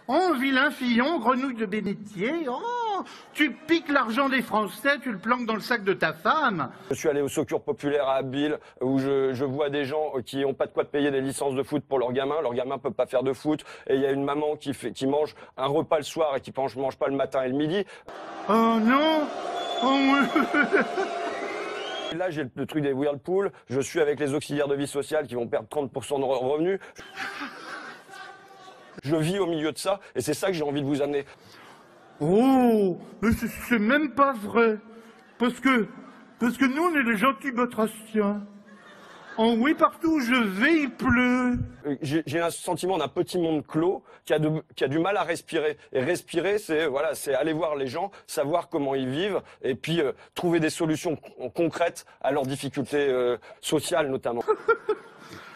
Oh, vilain Fillon, grenouille de bénitier. Oh, tu piques l'argent des Français, tu le planques dans le sac de ta femme. Je suis allé au Secours populaire à Abbeville où je vois des gens qui n'ont pas de quoi payer des licences de foot pour leurs gamins. Leurs gamins ne peuvent pas faire de foot. Et il y a une maman qui mange un repas le soir et qui ne mange pas le matin et le midi. Oh non. Oh, Là, j'ai le truc des Whirlpool. Je suis avec les auxiliaires de vie sociale qui vont perdre 30% de revenus. Je vis au milieu de ça et c'est ça que j'ai envie de vous amener. oh, mais c'est même pas vrai. Parce que nous, on est des gentils batraciens. Oh oui, partout où je vais, il pleut. J'ai un sentiment d'un petit monde clos qui a du mal à respirer. Et respirer, c'est aller voir les gens, savoir comment ils vivent, et puis trouver des solutions concrètes à leurs difficultés sociales notamment.